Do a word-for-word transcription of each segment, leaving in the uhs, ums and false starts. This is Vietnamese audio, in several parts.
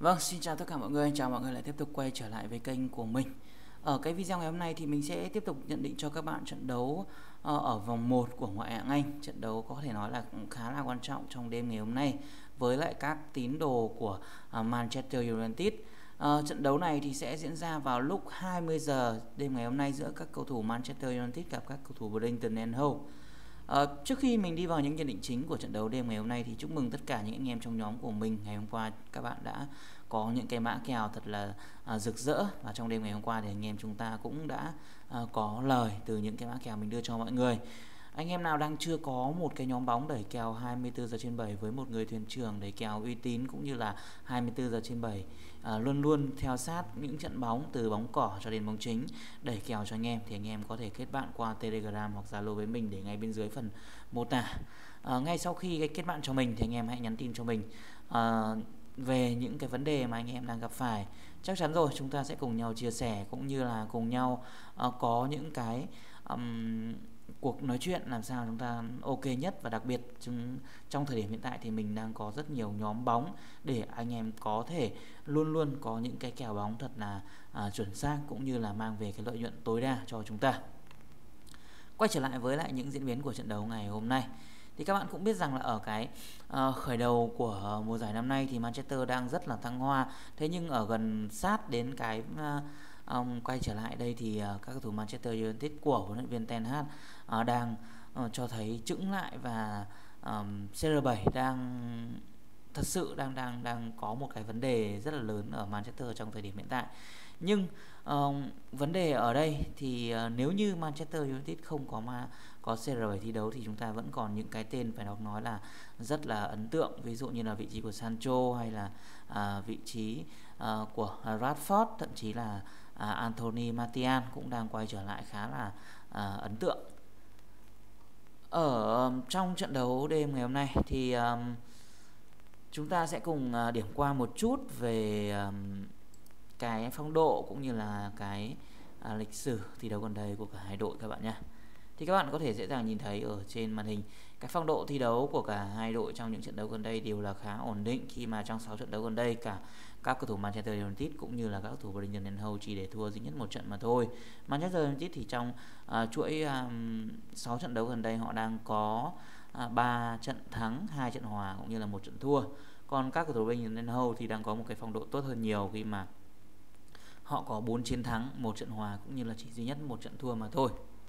Vâng, xin chào tất cả mọi người, chào mọi người lại tiếp tục quay trở lại với kênh của mình. Ở cái video ngày hôm nay thì mình sẽ tiếp tục nhận định cho các bạn trận đấu ờ, ở vòng một của Ngoại hạng Anh. Trận đấu có thể nói là cũng khá là quan trọng trong đêm ngày hôm nay với lại các tín đồ của uh, Manchester United. Uh, trận đấu này thì sẽ diễn ra vào lúc hai mươi giờ đêm ngày hôm nay giữa các cầu thủ Manchester United gặp các cầu thủ Brighton and Hove. Uh, trước khi mình đi vào những nhận định chính của trận đấu đêm ngày hôm nay thì chúc mừng tất cả những anh em trong nhóm của mình. Ngày hôm qua các bạn đã có những cái mã kèo thật là uh, rực rỡ, và trong đêm ngày hôm qua thì anh em chúng ta cũng đã uh, có lời từ những cái mã kèo mình đưa cho mọi người. Anh em nào đang chưa có một cái nhóm bóng đẩy kèo hai mươi tư giờ trên bảy với một người thuyền trưởng đẩy kèo uy tín cũng như là hai mươi tư giờ trên bảy à, luôn luôn theo sát những trận bóng từ bóng cỏ cho đến bóng chính đẩy kèo cho anh em, thì anh em có thể kết bạn qua Telegram hoặc Zalo với mình để ngay bên dưới phần mô tả. À, ngay sau khi cái kết bạn cho mình thì anh em hãy nhắn tin cho mình à, về những cái vấn đề mà anh em đang gặp phải. Chắc chắn rồi, chúng ta sẽ cùng nhau chia sẻ cũng như là cùng nhau uh, có những cái um, cuộc nói chuyện làm sao chúng ta ok nhất. Và đặc biệt chúng, trong thời điểm hiện tại thì mình đang có rất nhiều nhóm bóng để anh em có thể luôn luôn có những cái kèo bóng thật là à, chuẩn xác cũng như là mang về cái lợi nhuận tối đa cho chúng ta. Quay trở lại với lại những diễn biến của trận đấu ngày hôm nay thì các bạn cũng biết rằng là ở cái uh, khởi đầu của mùa giải năm nay thì Manchester đang rất là thăng hoa. Thế nhưng ở gần sát đến cái uh, um, quay trở lại đây thì uh, các cầu thủ Manchester United của huấn luyện viên Ten Hag uh, đang uh, cho thấy chững lại, và um, xê rờ bảy đang thật sự đang đang đang có một cái vấn đề rất là lớn ở Manchester trong thời điểm hiện tại. Nhưng uh, vấn đề ở đây thì uh, nếu như Manchester United không có mà có xê rờ bảy thi đấu thì chúng ta vẫn còn những cái tên phải nói là rất là ấn tượng, ví dụ như là vị trí của Sancho hay là uh, vị trí uh, của Rashford, thậm chí là uh, Anthony Martial cũng đang quay trở lại khá là uh, ấn tượng. Ở um, trong trận đấu đêm ngày hôm nay thì um, chúng ta sẽ cùng uh, điểm qua một chút về um, cái phong độ cũng như là cái à, lịch sử thi đấu gần đây của cả hai đội các bạn nhé. Thì các bạn có thể dễ dàng nhìn thấy ở trên màn hình cái phong độ thi đấu của cả hai đội trong những trận đấu gần đây đều là khá ổn định, khi mà trong sáu trận đấu gần đây cả các cầu thủ Manchester United cũng như là các cầu thủ Brighton and Hove chỉ để thua duy nhất một trận mà thôi. Manchester United thì trong uh, chuỗi um, sáu trận đấu gần đây họ đang có uh, ba trận thắng, hai trận hòa cũng như là một trận thua. Còn các cầu thủ Brighton and Hove thì đang có một cái phong độ tốt hơn nhiều, khi mà họ có bốn chiến thắng, một trận hòa cũng như là chỉ duy nhất một trận thua mà thôi.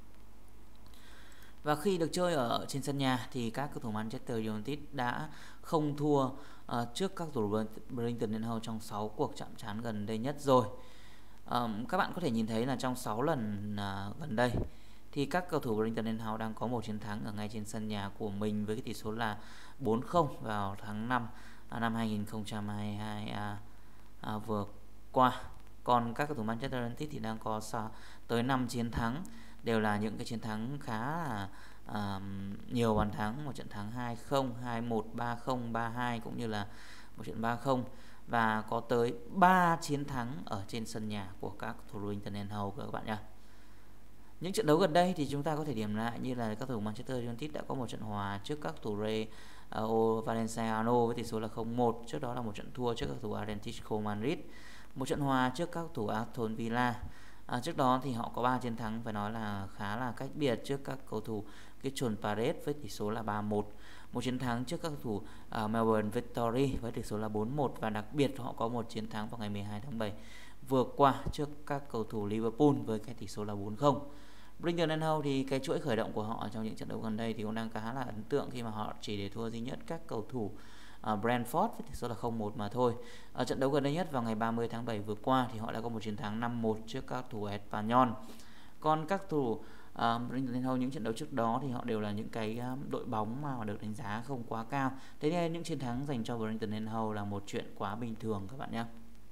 Và khi được chơi ở trên sân nhà thì các cầu thủ Manchester United đã không thua uh, trước các cầu thủ Brighton and Hove trong sáu cuộc chạm trán gần đây nhất rồi. Um, các bạn có thể nhìn thấy là trong sáu lần uh, gần đây thì các cầu thủ Brighton and Hove đang có một chiến thắng ở ngay trên sân nhà của mình với cái tỷ số là bốn không vào tháng năm uh, năm hai nghìn không trăm hai mươi hai uh, uh, vừa qua. Còn các cầu thủ Manchester United thì đang có tới năm chiến thắng, đều là những cái chiến thắng khá là uh, nhiều bàn thắng, một trận thắng hai không, hai một, ba không, ba hai cũng như là một trận ba không, và có tới ba chiến thắng ở trên sân nhà của các cầu thủ Brighton and Hove các bạn nhé. Những trận đấu gần đây thì chúng ta có thể điểm lại như là các cầu thủ Manchester United đã có một trận hòa trước các cầu thủ Real uh, Valenciano với tỷ số là không một, trước đó là một trận thua trước các cầu thủ Atletico Madrid, một trận hòa trước các cầu thủ Aston Villa. À, trước đó thì họ có ba chiến thắng phải nói là khá là cách biệt trước các cầu thủ Crystal Palace với tỷ số là ba một, một chiến thắng trước các cầu thủ uh, Melbourne Victory với tỷ số là bốn một, và đặc biệt họ có một chiến thắng vào ngày mười hai tháng bảy vừa qua trước các cầu thủ Liverpool với cái tỷ số là bốn không. Brighton and Hove thì cái chuỗi khởi động của họ trong những trận đấu gần đây thì cũng đang khá là ấn tượng, khi mà họ chỉ để thua duy nhất các cầu thủ uh, Brentford với tỷ số là không một mà thôi. Ở trận đấu gần đây nhất vào ngày ba mươi tháng bảy vừa qua thì họ đã có một chiến thắng năm một trước các thủ Espanyol. Còn các thủ uh, Brighton and Hove những trận đấu trước đó thì họ đều là những cái uh, đội bóng mà được đánh giá không quá cao. Thế nên những chiến thắng dành cho Brighton and Hove là một chuyện quá bình thường các bạn nhé.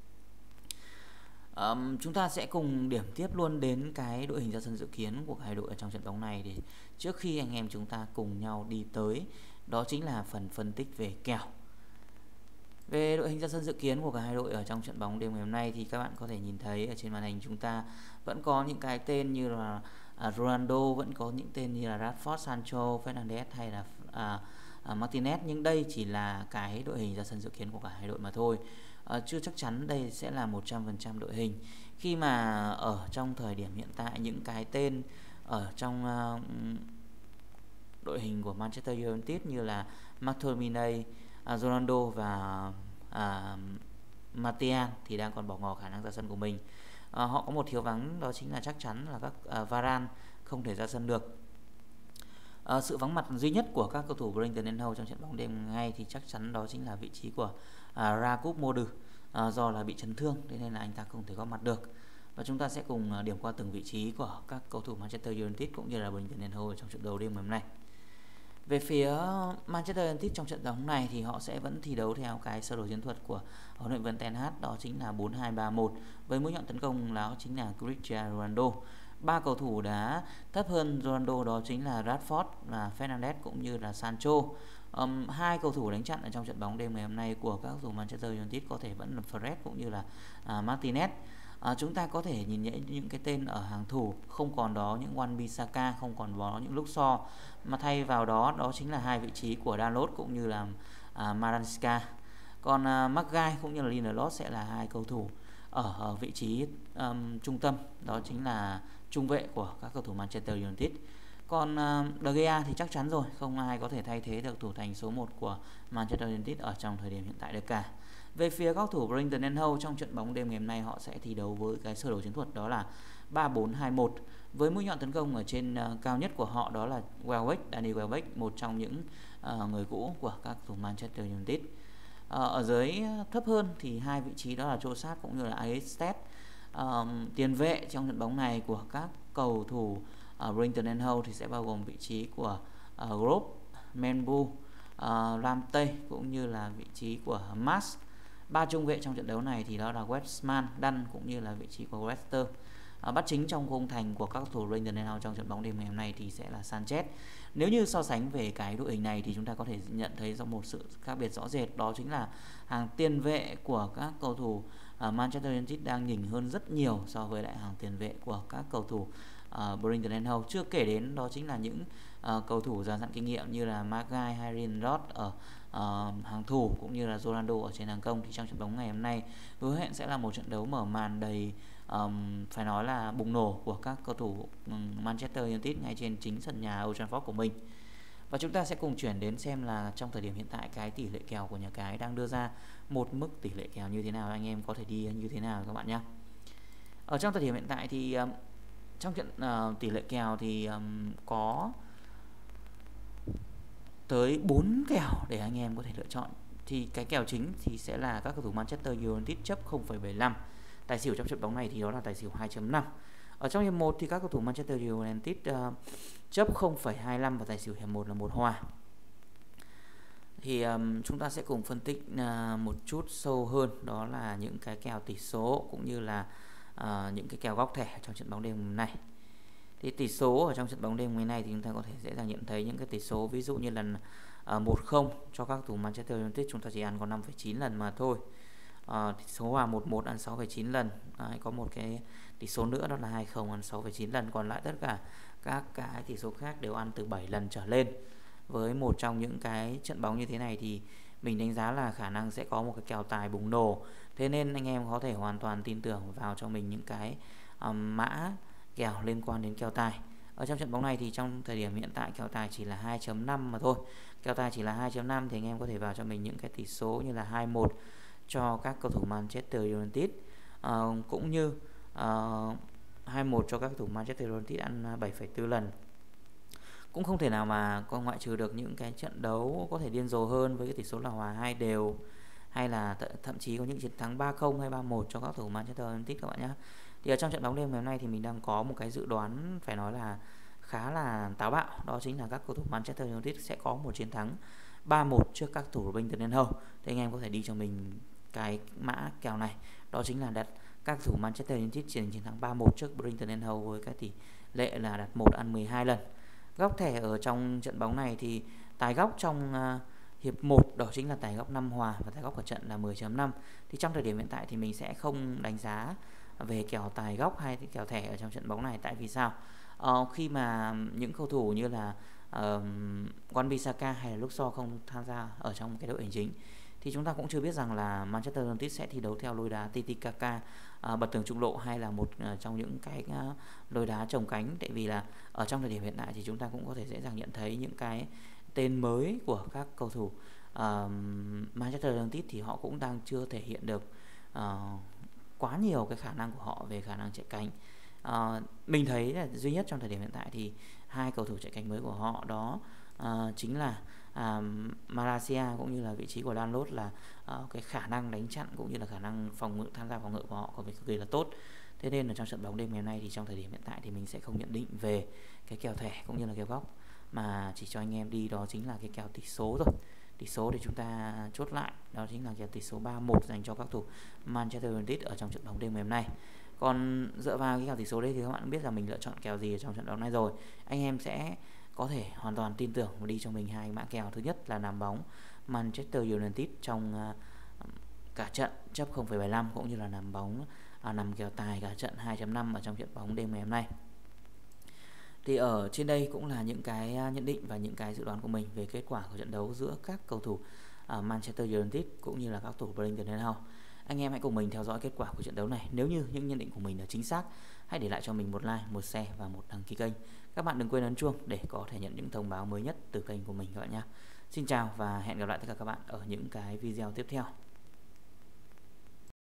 Um, chúng ta sẽ cùng điểm tiếp luôn đến cái đội hình ra sân dự kiến của hai đội ở trong trận bóng này, để trước khi anh em chúng ta cùng nhau đi tới đó chính là phần phân tích về kèo. Về đội hình ra sân dự kiến của cả hai đội ở trong trận bóng đêm ngày hôm nay thì các bạn có thể nhìn thấy ở trên màn hình chúng ta vẫn có những cái tên như là uh, Ronaldo, vẫn có những tên như là Rashford, Sancho, Fernandes hay là uh, uh, Martinez, nhưng đây chỉ là cái đội hình ra sân dự kiến của cả hai đội mà thôi. uh, chưa chắc chắn đây sẽ là một trăm phần trăm đội hình, khi mà ở trong thời điểm hiện tại những cái tên ở trong uh, đội hình của Manchester United như là McTominay, uh, Ronaldo và uh, Martial thì đang còn bỏ ngỏ khả năng ra sân của mình. Uh, họ có một thiếu vắng, đó chính là chắc chắn là các uh, Varane không thể ra sân được. Uh, sự vắng mặt duy nhất của các cầu thủ Brighton and Hove trong trận bóng đêm ngay thì chắc chắn đó chính là vị trí của uh, Rakup Modu, uh, do là bị chấn thương, thế nên là anh ta không thể góp mặt được. Và chúng ta sẽ cùng uh, điểm qua từng vị trí của các cầu thủ Manchester United cũng như là Brighton and Hove trong trận đấu đêm ngày hôm nay. Về phía Manchester United trong trận đấu này thì họ sẽ vẫn thi đấu theo cái sơ đồ chiến thuật của huấn luyện viên Ten Hag, đó chính là bốn hai ba một với mũi nhọn tấn công đó chính là Cristiano Ronaldo. Ba cầu thủ đá thấp hơn Ronaldo đó chính là Rashford và Fernandes cũng như là Sancho. Um, hai cầu thủ đánh chặn ở trong trận bóng đêm ngày hôm nay của các cầu thủ Manchester United có thể vẫn là Fred cũng như là uh, Martinez. À, chúng ta có thể nhìn nhận những cái tên ở hàng thủ, không còn đó những Wan-Bissaka, không còn đó những Luxor, mà thay vào đó đó chính là hai vị trí của Dalot cũng như là à, Maranska. Còn à, Maguire cũng như là Lindelof sẽ là hai cầu thủ ở, ở vị trí um, trung tâm, đó chính là trung vệ của các cầu thủ Manchester United. Còn uh, De Gea thì chắc chắn rồi, không ai có thể thay thế được thủ thành số một của Manchester United ở trong thời điểm hiện tại được cả. Về phía các thủ Brighton and Hove trong trận bóng đêm ngày hôm nay, họ sẽ thi đấu với cái sơ đồ chiến thuật đó là ba bốn hai một với mũi nhọn tấn công ở trên uh, cao nhất của họ đó là Welbeck, Danny Welbeck, một trong những uh, người cũ của các thủ Manchester United. Uh, ở dưới thấp hơn thì hai vị trí đó là Trossard cũng như là Aristide. Uh, tiền vệ trong trận bóng này của các cầu thủ uh, Brighton and Hove thì sẽ bao gồm vị trí của uh, Gropp, Menbu, uh, Ramsey cũng như là vị trí của Mas. Ba trung vệ trong trận đấu này thì đó là Westman, Dunn cũng như là vị trí của Webster. À, bắt chính trong khung thành của các cầu thủ Brighton and Hove trong trận bóng đêm ngày hôm nay thì sẽ là Sanchez. Nếu như so sánh về cái đội hình này thì chúng ta có thể nhận thấy do một sự khác biệt rõ rệt, đó chính là hàng tiền vệ của các cầu thủ uh, Manchester United đang nhỉnh hơn rất nhiều so với lại hàng tiền vệ của các cầu thủ uh, Brighton and Hove. Chưa kể đến đó chính là những uh, cầu thủ già dặn kinh nghiệm như là Maguire hay Lindelof ở Uh, hàng thủ cũng như là Ronaldo ở trên hàng công. Thì trong trận bóng ngày hôm nay hứa hẹn sẽ là một trận đấu mở màn đầy um, phải nói là bùng nổ của các cầu thủ um, Manchester United ngay trên chính sân nhà Old Trafford của mình. Và chúng ta sẽ cùng chuyển đến xem là trong thời điểm hiện tại cái tỷ lệ kèo của nhà cái đang đưa ra một mức tỷ lệ kèo như thế nào, anh em có thể đi như thế nào các bạn nhé. Ở trong thời điểm hiện tại thì um, trong trận uh, tỷ lệ kèo thì um, có tới bốn kèo để anh em có thể lựa chọn. Thì cái kèo chính thì sẽ là các cầu thủ Manchester United chấp không phẩy bảy lăm. Tài xỉu trong trận bóng này thì đó là tài xỉu hai chấm năm. Ở trong hiệp một thì các cầu thủ Manchester United uh, chấp không phẩy hai lăm và tài xỉu hiệp một là một hòa. Thì um, chúng ta sẽ cùng phân tích uh, một chút sâu hơn, đó là những cái kèo tỷ số cũng như là uh, những cái kèo góc thẻ trong trận bóng đêm hôm nay. Thì tỷ số ở trong trận bóng đêm ngày nay thì chúng ta có thể dễ dàng nhận thấy những cái tỷ số ví dụ như là uh, một không cho các cầu thủ Manchester United, chúng ta chỉ ăn có năm phẩy chín lần mà thôi. Uh, tỷ số hòa một một ăn sáu phẩy chín lần. Đấy, có một cái tỷ số nữa đó là hai không ăn sáu phẩy chín lần. Còn lại tất cả các cái tỷ số khác đều ăn từ bảy lần trở lên. Với một trong những cái trận bóng như thế này thì mình đánh giá là khả năng sẽ có một cái kèo tài bùng nổ. Thế nên anh em có thể hoàn toàn tin tưởng vào cho mình những cái um, mã kèo liên quan đến kèo tài. Ở trong trận bóng này thì trong thời điểm hiện tại kèo tài chỉ là hai chấm năm mà thôi. Kèo tài chỉ là hai chấm năm thì anh em có thể vào cho mình những cái tỷ số như là hai một cho các cầu thủ Manchester United, uh, cũng như uh, hai một cho các cầu thủ Manchester United ăn bảy phẩy bốn lần. Cũng không thể nào mà có ngoại trừ được những cái trận đấu có thể điên rồ hơn với cái tỷ số là hòa hai đều, hay là th- thậm chí có những chiến thắng ba không hay ba một cho các cầu thủ Manchester United các bạn nhé. Thì ở trong trận bóng đêm ngày hôm nay thì mình đang có một cái dự đoán phải nói là khá là táo bạo, đó chính là các cầu thủ Manchester United sẽ có một chiến thắng ba một trước các cầu thủ Brighton and Hove. Thì anh em có thể đi cho mình cái mã kèo này, đó chính là đặt các cầu thủ Manchester United chiến chiến thắng ba một trước Brighton and Hove với cái tỷ lệ là đặt một ăn mười hai lần. Góc thẻ ở trong trận bóng này thì tài góc trong uh, hiệp một đó chính là tài góc năm hòa và tài góc ở trận là mười chấm năm. Thì trong thời điểm hiện tại thì mình sẽ không đánh giá về kèo tài góc hay kèo thẻ ở trong trận bóng này. Tại vì sao? Ờ, khi mà những cầu thủ như là uh, Wan-Bissaka hay là Luxor không tham gia ở trong cái đội hình chính thì chúng ta cũng chưa biết rằng là Manchester United sẽ thi đấu theo lối đá tiki-taka, à, bật tường trung lộ, hay là một à, trong những cái à, lối đá trồng cánh. Tại vì là ở trong thời điểm hiện tại thì chúng ta cũng có thể dễ dàng nhận thấy những cái tên mới của các cầu thủ à, Manchester United thì họ cũng đang chưa thể hiện được à, quá nhiều cái khả năng của họ về khả năng chạy cánh. À, mình thấy là duy nhất trong thời điểm hiện tại thì hai cầu thủ chạy cánh mới của họ đó à, chính là à, Malaysia cũng như là vị trí của Danlot, là à, cái khả năng đánh chặn cũng như là khả năng phòng ngự, tham gia phòng ngự của họ có vẻ cực kỳ là tốt. Thế nên là trong trận bóng đêm ngày hôm nay thì trong thời điểm hiện tại thì mình sẽ không nhận định về cái kèo thẻ cũng như là kèo góc, mà chỉ cho anh em đi đó chính là cái kèo tỷ số thôi. Tỷ số để chúng ta chốt lại đó chính là kèo tỷ số ba một dành cho các thủ Manchester United ở trong trận bóng đêm ngày hôm nay. Còn dựa vào cái kèo tỷ số đây thì các bạn biết là mình lựa chọn kèo gì ở trong trận đấu này rồi. Anh em sẽ có thể hoàn toàn tin tưởng và đi cho mình hai mã kèo. Thứ nhất là nằm bóng Manchester United trong uh, cả trận chấp không phẩy bảy lăm, cũng như là nằm bóng uh, nằm kèo tài cả trận hai chấm năm ở trong trận bóng đêm ngày hôm nay. Thì ở trên đây cũng là những cái nhận định và những cái dự đoán của mình về kết quả của trận đấu giữa các cầu thủ uh, Manchester United cũng như là các cầu thủ Brighton and Hove. Anh em hãy cùng mình theo dõi kết quả của trận đấu này. Nếu như những nhận định của mình là chính xác, hãy để lại cho mình một like, một share và một đăng ký kênh. Các bạn đừng quên ấn chuông để có thể nhận những thông báo mới nhất từ kênh của mình các bạn nhé. Xin chào và hẹn gặp lại tất cả các bạn ở những cái video tiếp theo.